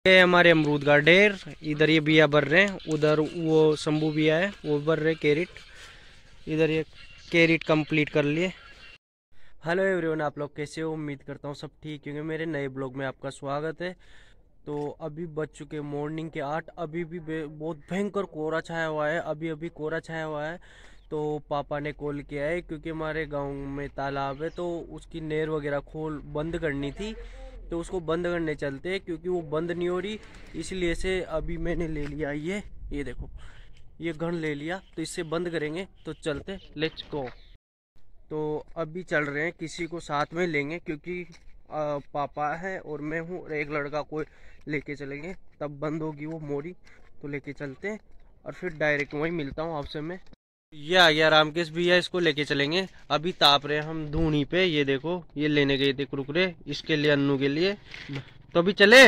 ये हमारे अमरूद का ढेर। इधर ये बिया भर रहे हैं, उधर वो शंभू बिया है वो भर रहे कैरेट। इधर ये कैरेट कंप्लीट कर लिए। हेलो एवरीवन, आप लोग कैसे हो? उम्मीद करता हूँ सब ठीक होंगे। मेरे नए ब्लॉग में आपका स्वागत है। तो अभी बज चुके मॉर्निंग के 8। अभी भी बहुत भयंकर कोहरा छाया हुआ है। अभी अभी कोहरा छाया हुआ है। तो पापा ने कॉल किया है क्योंकि हमारे गांव में तालाब है, तो उसकी नहर वगैरह बंद करनी थी। तो उसको बंद करने चलते हैं क्योंकि वो बंद नहीं हो रही, इसलिए से अभी मैंने ले लिया ये देखो, ये गन ले लिया। तो इससे बंद करेंगे। तो चलते, लेट्स गो। तो अभी चल रहे हैं, किसी को साथ में लेंगे क्योंकि पापा है और मैं हूँ और एक लड़का को लेके चलेंगे, तब बंद होगी वो मोरी। तो लेके चलते हैं और फिर डायरेक्ट वहीं मिलता हूँ आपसे मैं। ये आ गया रामकेश भैया, इसको लेके चलेंगे। अभी ताप रहे हम धूनी पे। ये देखो, ये लेने गए थे कुरकुरे इसके लिए, अन्नू के लिए। तो अभी चले।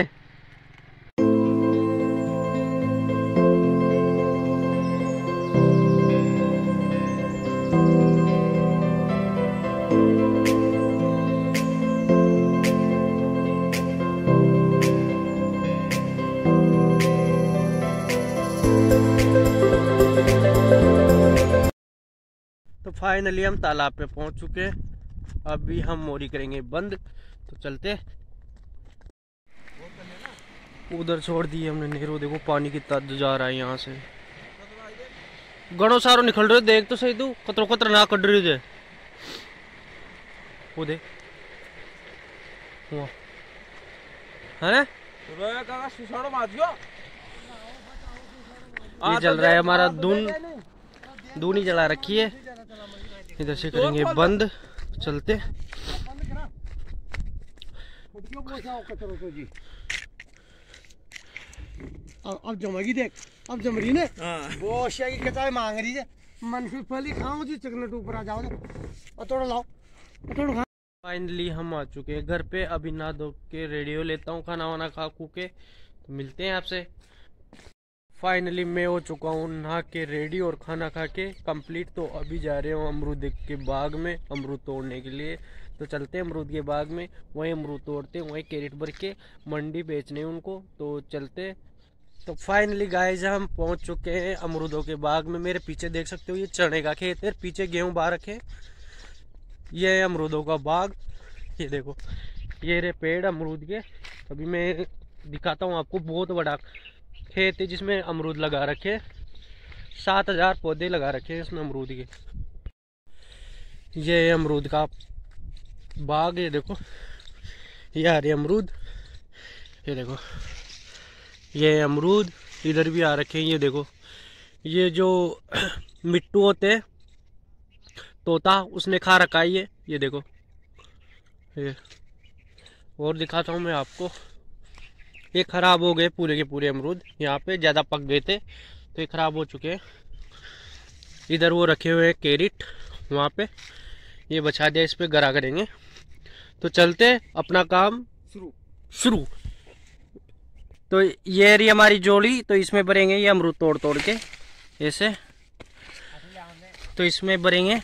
तो फाइनली हम तालाब पे पहुंच चुके हैं। अभी हम मोरी करेंगे बंद। तो चलते। उधर छोड़ दिए हमने नेहरू। देखो पानी कितना जा रहा है यहाँ से, गणों सारो निकल रहे। देख तो सही, तू कतरो खतरनाक कट रही है वो। देख है ना, ये चल रहा है हमारा दूनी जला रखी है। इधर से करेंगे बंद। चलते। अब जमेगी, देख अब जम रही ने। वो की कचाई मांग रही है। मन फिर फली खाओ जी, चकलेट ऊपर आ जाओ और थोड़ा लाओ थोड़ा खा। फाइनली हम आ चुके हैं घर पे। अभी नहा धो के रेडी हो लेता हूँ, खाना वाना खा खू के। तो मिलते हैं आपसे। फाइनली मैं हो चुका हूँ नहा के रेडी और खाना खा के कंप्लीट। तो अभी जा रहे हो अमरूद के बाग में अमरूद तोड़ने के लिए। तो चलते हैं अमरूद के बाग में, वहीं अमरूद तोड़ते हैं, वहीं कैरेट भर के मंडी बेचने उनको। तो चलते। तो फाइनली गाइस हम पहुंच चुके हैं अमरूदों के बाग में। मेरे पीछे देख सकते हो ये चने का खेत है, पीछे गेहूं बा रखे। ये है अमरूदों का बाग। ये देखो, ये रहे पेड़ अमरूद के। अभी मैं दिखाता हूँ आपको। बहुत बड़ा खेत है जिसमें अमरूद लगा रखे। 7000 पौधे लगा रखे हैं इसमें अमरूद के। ये है अमरूद का बाग। ये देखो, ये आ रहे अमरूद। ये देखो, ये अमरूद इधर भी आ रखे हैं। ये देखो, ये जो मिट्टू होते हैं तोता, उसने खा रखा है ये देखो। ये और दिखाता हूँ मैं आपको। ये खराब हो गए पूरे के पूरे अमरूद, यहाँ पे ज़्यादा पक गए थे तो ये खराब हो चुके हैं। इधर वो रखे हुए हैं कैरेट, वहाँ पे ये बचा दिया, इस पे गरा करेंगे। तो चलते अपना काम शुरू। तो ये रही हमारी जोड़ी। तो इसमें भरेंगे ये अमरूद तोड़ तोड़ के ऐसे। तो इसमें भरेंगे,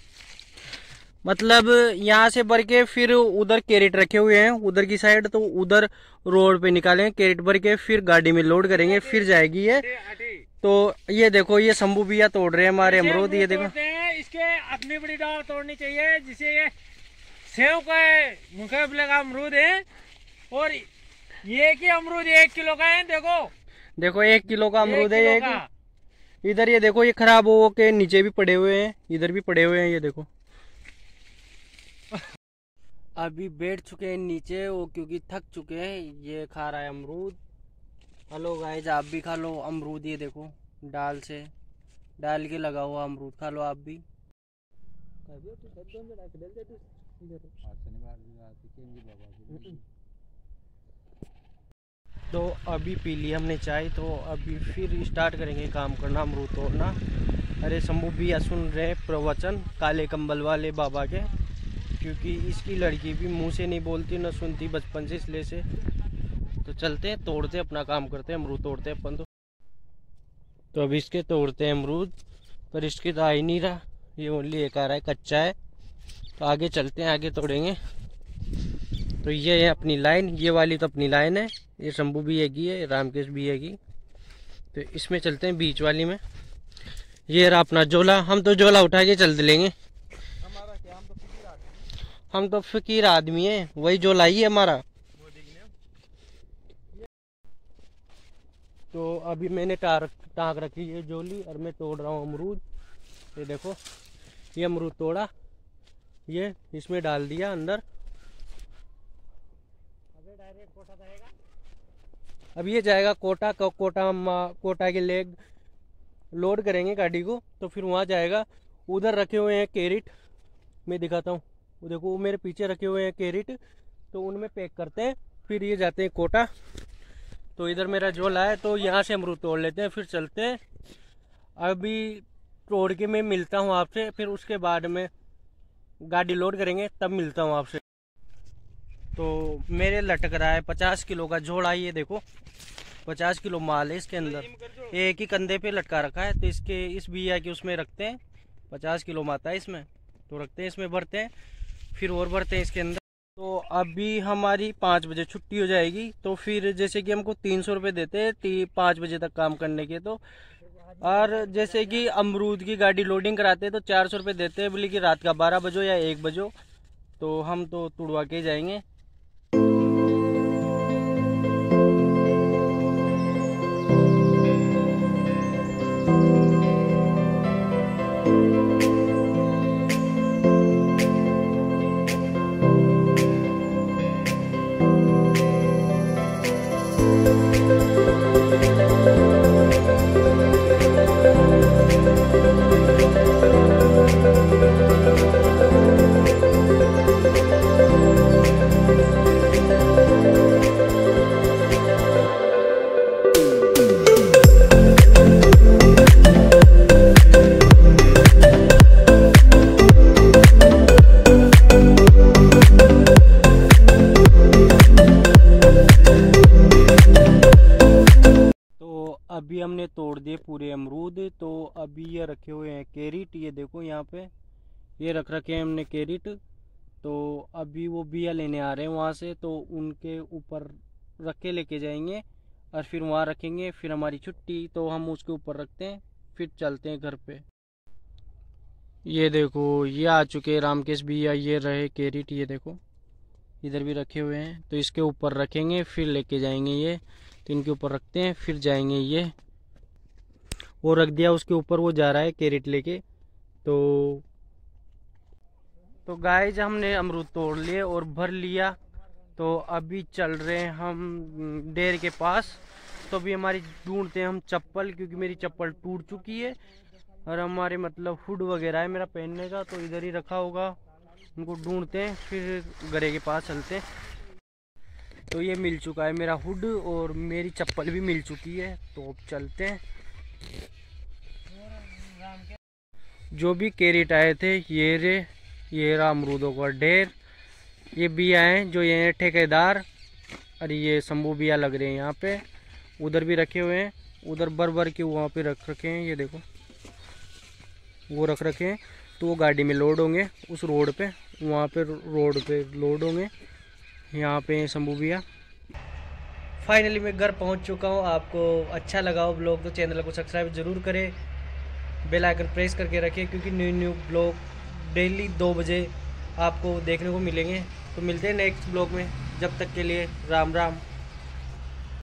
मतलब यहाँ से भर के फिर उधर कैरेट रखे हुए हैं उधर की साइड। तो उधर रोड पे निकालेंगे कैरेट भर के, फिर गाड़ी में लोड करेंगे, फिर जाएगी ये। तो ये देखो, ये शंभू भैया तोड़ रहे हैं हमारे अमरूद। ये देखो, इसके अपनी बड़ी डाल तोड़नी चाहिए, जिसे ये सेव का मुकाबले का अमरूद है। और ये की अमरूद 1 किलो का है। देखो 1 किलो का अमरूद है ये। इधर ये देखो, ये खराब हो के नीचे भी पड़े हुए हैं, इधर भी पड़े हुए हैं। ये देखो अभी बैठ चुके हैं नीचे वो क्योंकि थक चुके हैं। ये खा रहा है अमरूद। हेलो गाइस, आप भी खा लो अमरूद। ये देखो, डाल से डाल के लगा हुआ अमरूद, खा लो आप भी। तो अभी पी ली हमने चाय। तो अभी फिर स्टार्ट करेंगे काम करना, अमरूद तोड़ना। अरे शंभू भैया सुन रहे प्रवचन काले कंबल वाले बाबा के, क्योंकि इसकी लड़की भी मुंह से नहीं बोलती न सुनती बचपन से, इसलिए से। तो चलते हैं, तोड़ते अपना काम करते हैं, अमरूद तोड़ते हैं अपन। तो अभी इसके तोड़ते हैं अमरूद, पर इसके तो आ ही नहीं रहा। ये ओनली एक आ रहा है, कच्चा है। तो आगे चलते हैं, आगे तोड़ेंगे। तो ये है अपनी लाइन, ये वाली तो अपनी लाइन है, ये शंभू भैया की है, रामकेश भैया की। तो इसमें चलते हैं बीच वाली में। ये रहा अपना झोला, हम तो झोला उठा के चल लेंगे, हम तो फकीर आदमी है, वही झोला ही है हमारा। तो अभी मैंने टाँग रखी है झोली और मैं तोड़ रहा हूँ अमरूद। ये देखो, ये अमरूद तोड़ा, ये इसमें डाल दिया अंदर। अब ये जाएगा कोटा, कोटा के लेग लोड करेंगे गाड़ी को, तो फिर वहाँ जाएगा। उधर रखे हुए हैं कैरेट, मैं दिखाता हूँ, वो देखो वो मेरे पीछे रखे हुए हैं कैरेट, तो उनमें पैक करते हैं, फिर ये जाते हैं कोटा। तो इधर मेरा झोला है, तो यहाँ से अमरूद तोड़ लेते हैं, फिर चलते हैं। अभी तोड़ के मैं मिलता हूँ आपसे, फिर उसके बाद में गाड़ी लोड करेंगे, तब मिलता हूँ आपसे। तो मेरे लटक रहा है 50 किलो का झोला, ये देखो 50 किलो माल है इसके अंदर, एक ही कंधे पे लटका रखा है। तो इसके इस बिया के उसमें रखते हैं, 50 किलो माता है इसमें, तो रखते हैं इसमें, भरते हैं, फिर और भरते हैं इसके अंदर। तो अभी हमारी 5 बजे छुट्टी हो जाएगी, तो फिर जैसे कि हमको 300 रुपये देते हैं 5 बजे तक काम करने के, तो और जैसे कि अमरूद की गाड़ी लोडिंग कराते हैं तो 400 रुपये देते हैं, बोले कि रात का 12 बजो या 1 बजो, तो हम तो तुड़वा के जाएंगे। अभी हमने तोड़ दिए पूरे अमरूद। तो अभी ये रखे हुए हैं कैरेट, ये देखो यहाँ पे ये रख रखे हैं हमने कैरेट। तो अभी वो बिया लेने आ रहे हैं वहाँ से, तो उनके ऊपर रख के लेके जाएंगे और फिर वहाँ रखेंगे, फिर हमारी छुट्टी, तो हम उसके ऊपर रखते हैं, फिर चलते हैं घर पे। ये देखो ये आ चुके हैं रामकेश बिया, ये रहे कैरेट, ये देखो इधर भी रखे हुए हैं, तो इसके ऊपर रखेंगे, फिर लेके जाएंगे ये, तो इनके ऊपर रखते हैं, फिर जाएंगे। ये वो रख दिया उसके ऊपर, वो जा रहा है कैरेट लेके। तो गाइस हमने अमरूद तोड़ लिए और भर लिया, तो अभी चल रहे हैं हम डेरे के पास। तो अभी हमारी ढूंढते हैं हम चप्पल, क्योंकि मेरी चप्पल टूट चुकी है और हमारे मतलब हुड वगैरह है मेरा पहनने का, तो इधर ही रखा होगा, उनको ढूंढते हैं, फिर घरे के पास चलते हैं। तो ये मिल चुका है मेरा हुड और मेरी चप्पल भी मिल चुकी है, तो अब चलते हैं। जो भी कैरेट आए थे ये रहा अमरूदों का ढेर, ये बिया हैं जो ये ठेकेदार, और ये शंभू बिया लग रहे हैं यहाँ पे, उधर भी रखे हुए हैं, उधर भर के वहाँ पे रख रखे हैं, ये देखो वो रख रखे हैं। तो वो गाड़ी में लोड होंगे उस रोड पे, वहाँ पे रोड पे लोड होंगे, यहाँ पे शंभू भैया। फाइनली मैं घर पहुँच चुका हूँ। आपको अच्छा लगा हो ब्लॉग तो चैनल को सब्सक्राइब जरूर करें, बेल आइकन प्रेस करके रखें, क्योंकि न्यू ब्लॉग डेली 2 बजे आपको देखने को मिलेंगे। तो मिलते हैं नेक्स्ट ब्लॉग में, जब तक के लिए राम राम।